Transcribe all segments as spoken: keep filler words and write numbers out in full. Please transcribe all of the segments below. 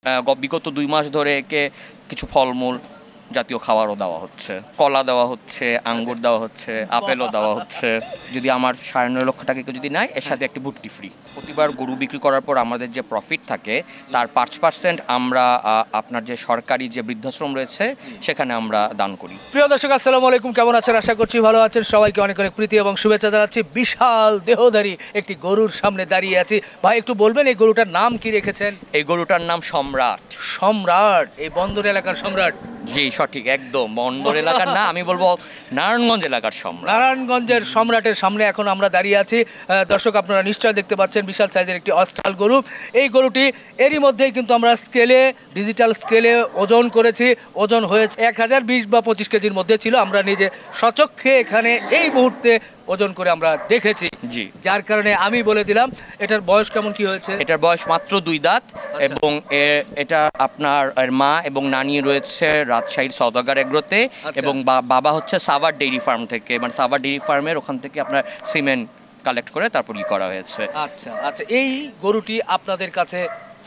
বিগত দুই মাস ধরে একে কিছু ফলমূল জাতীয় খাবারও দেওয়া হচ্ছে, কলা দেওয়া হচ্ছে, আঙ্গুর দেওয়া হচ্ছে, আপেলও দেওয়া হচ্ছে। যদি আমার সাড়ে নয় লক্ষ টাকা কেউ যদি নেয়, এর সাথে একটি ভুট্টি ফ্রি। প্রতিবার গরু বিক্রি করার পর আমাদের যে প্রফিট থাকে তার পাঁচ পার্সেন্ট আমরা আপনার যে সরকারি যে বৃদ্ধাশ্রম রয়েছে সেখানে আমরা দান করি। প্রিয় দর্শক, আসসালামু আলাইকুম, কেমন আছেন? আশা করছি ভালো আছেন। সবাইকে অনেক অনেক প্রীতি এবং শুভেচ্ছা জানাচ্ছি। বিশাল দেহধারী একটি গরুর সামনে দাঁড়িয়ে আছি। ভাই, একটু বলবেন এই গরুটার নাম কি রেখেছেন? এই গরুটার নাম সম্রাট। সম্রাট? এই বন্দর এলাকার সম্রাট? জি, সঠিক, একদম বন্দর এলাকার না, আমি বলবো নারায়ণগঞ্জ এলাকার সম্রাট। নারায়ণগঞ্জের সম্রাটের সামনে এখন আমরা দাঁড়িয়ে আছি। দর্শক, আপনারা নিশ্চয় দেখতে পাচ্ছেন বিশাল সাইজের একটি অস্ট্রাল গরু। এই গরুটি এরই মধ্যেই কিন্তু আমরা স্কেলে, ডিজিটাল স্কেলে ওজন করেছি। ওজন হয়েছে এক হাজার বিশ বা পঁচিশ কেজির মধ্যে ছিল। আমরা নিজে সচক্ষে এখানে এই মুহূর্তে ওজন করে আমরা দেখেছি। জি, যার কারণে আমি বলে দিলাম এটার বয়স কেমন কি হয়েছে। এটার বয়স মাত্র দুই দাঁত। এবং এটা আপনার মা এবং নানি রয়েছে রাজশাহীর সওদাগর এগ্রোতে, এবং বাবা হচ্ছে সাভার ডেইরি ফার্ম থেকে, মানে সাভার ডেইরি ফার্মের ওখান থেকে আপনার সিমেন্ট কালেক্ট করে তারপর ই করা হয়েছে। আচ্ছা আচ্ছা, এই গরুটি আপনাদের কাছে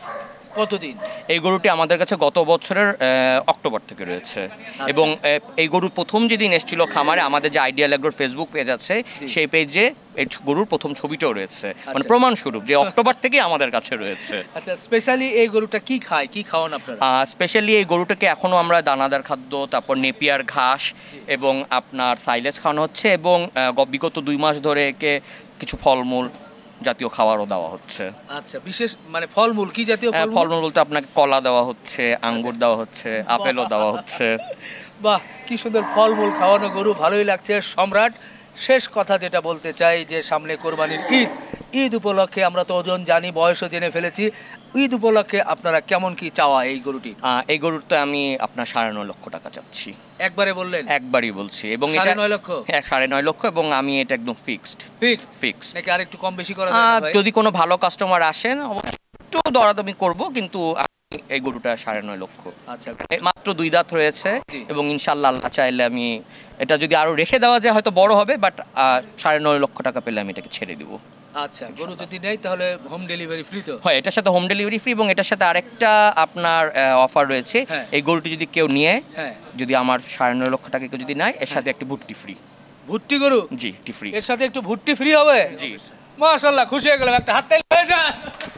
কতদিন? এই গরুটি আমাদের কাছে গত বছরের অক্টোবর থেকে রয়েছে। এবং এই গরু প্রথম যেদিন এসেছিল খামারে, আমাদের যে আইডিয়াল এগ্রোর ফেসবুক পেজ আছে সেই পেজে এই গরুর প্রথম ছবিটাও রয়েছে, মানে প্রমাণ স্বরূপ যে অক্টোবর থেকে আমাদের কাছে রয়েছে। আচ্ছা, স্পেশালি এই গরুটা কি খায়, কি খাওয়ান আপনারা? স্পেশালি এই গরুটাকে এখনো আমরা দানাদার খাদ্য, তারপর নেপিয়ার ঘাস এবং আপনার সাইলেজ খাওয়ানো হচ্ছে, এবং বিগত দুই মাস ধরে একে কিছু ফলমূল জাতীয় খাবারও দেওয়া হচ্ছে। আচ্ছা, বিশেষ মানে ফলমূল কি জাতীয়? ফলমূল বলতে আপনাকে কলা দেওয়া হচ্ছে, আঙ্গুর দেওয়া হচ্ছে, আপেলও দেওয়া হচ্ছে। বাহ, কি সুন্দর ফলমূল খাওয়ানো গরু, ভালোই লাগছে। সম্রাট, শেষ কথা যেটা বলতে চাই যে সামনে কোরবানির ঈদ। ঈদ উপলক্ষে আমরা তো ওজন জানি, বয়সও জেনে ফেলেছি। ঈদ উপলক্ষে আপনারা কেমন কি চাওয়া এই গরুটি? এই গরুতে আমি আপনার সাড়ে নয় লক্ষ টাকা চাচ্ছি। একবারে বললেন? একবারই বলছি। এবং সাড়ে নয় লক্ষ? হ্যাঁ, সাড়ে নয় লক্ষ, এবং আমি এটা একদম ফিক্সড। ফিক্সড? ফিক্সড নাকি আর একটু কম বেশি করা যাবে? যদি কোনো ভালো কাস্টমার আসেন একটু দরাদরি করব, কিন্তু এই গরুটা সাড়ে নয় লক্ষ। আচ্ছা, মাত্র দুই দাঁত রয়েছে, এবং ইনশাল্লাহ আল্লাহ চাইলে আমি এটা যদি আরো রেখে দেওয়া যায় হয়তো বড় হবে, বাট সাড়ে নয় লক্ষ টাকা পেলে আমি এটাকে ছেড়ে দিব। আচ্ছা, গরু যদি নেই তাহলে হোম ডেলিভারি ফ্রি তো? হয়, এটার সাথে হোম ডেলিভারি ফ্রি, এবং এটার সাথে আরেকটা আপনার অফার রয়েছে। এই গরুটি যদি কেউ নিয়ে, যদি আমার সাড়ে নয় লক্ষ টাকা কেউ যদি নেয়, এর সাথে একটি ভুট্টি ফ্রি। ভুট্টি গরু? জি, টি ফ্রি। এর সাথে একটু ভুট্টি ফ্রি হবে? জি, মাশাআল্লাহ, খুশি হয়ে গেলাম। একটা হাততালি হয়ে যায়।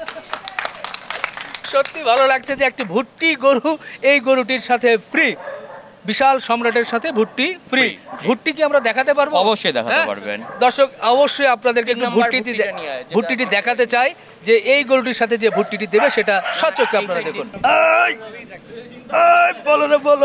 সত্যি ভালো লাগছে যে একটি ভুট্টি গরু এই গরুটির সাথে ফ্রি। বিশাল সম্রাটের সাথে ভুট্টি ফ্রি। ভুট্টি কি আমরা দেখাতে পারবো? অবশ্যই দেখাতে পারবেন। দর্শক, অবশ্যই আপনাদেরকে একটু ভুট্টিটি ভুট্টিটি দেখাতে চাই যে এই গরুটির সাথে যে ভুট্টিটি দেবে সেটা সচক্ষে আপনারা দেখুন। বলো না, বলো।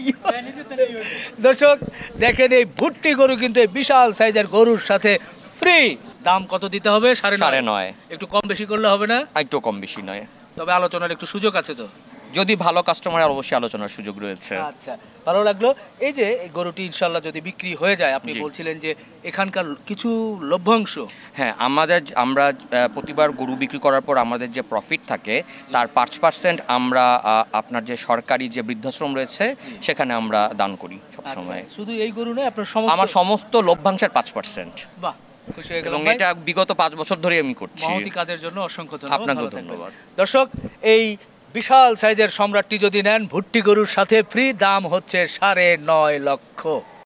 দর্শক দেখেন, এই ভুট্টি গরু কিন্তু এই বিশাল সাইজের গরুর সাথে ফ্রি। দাম কত দিতে হবে? সাড়ে সাড়ে নয়। একটু কম বেশি করলে হবে না? একটু কম বেশি নয়, তবে আলোচনার একটু সুযোগ আছে তো? যদি ভালো কাস্টমার, অবশ্যই আলোচনার সুযোগ রয়েছে। আচ্ছা, ভালো লাগলো। এই যে এই গরুটি ইনশাল্লাহ যদি বিক্রি হয়ে যায়, আপনি বলছিলেন যে এখানকার কিছু লভ্যাংশ। হ্যাঁ, আমাদের আমরা প্রতিবার গরু বিক্রি করার পর আমাদের যে প্রফিট থাকে তার পাঁচ পার্সেন্ট আমরা আপনার যে সরকারি যে বৃদ্ধাশ্রম রয়েছে সেখানে আমরা দান করি সবসময়। শুধু এই গরু নয়, আপনার আমার সমস্ত লভ্যাংশের পাঁচ পার্সেন্ট। বাহ, খুশি হয়ে গেলাম। এবং এটা বিগত পাঁচ বছর ধরে আমি করছি। মহতি কাজের জন্য অসংখ্য ধন্যবাদ। আপনাকে ধন্যবাদ। দর্শক, এই বিশাল সাইজের সম্রাটটি যদি নেন, ভুট্টি গরুর সাথে ফ্রি। দাম হচ্ছে সাড়ে নয় লক্ষ।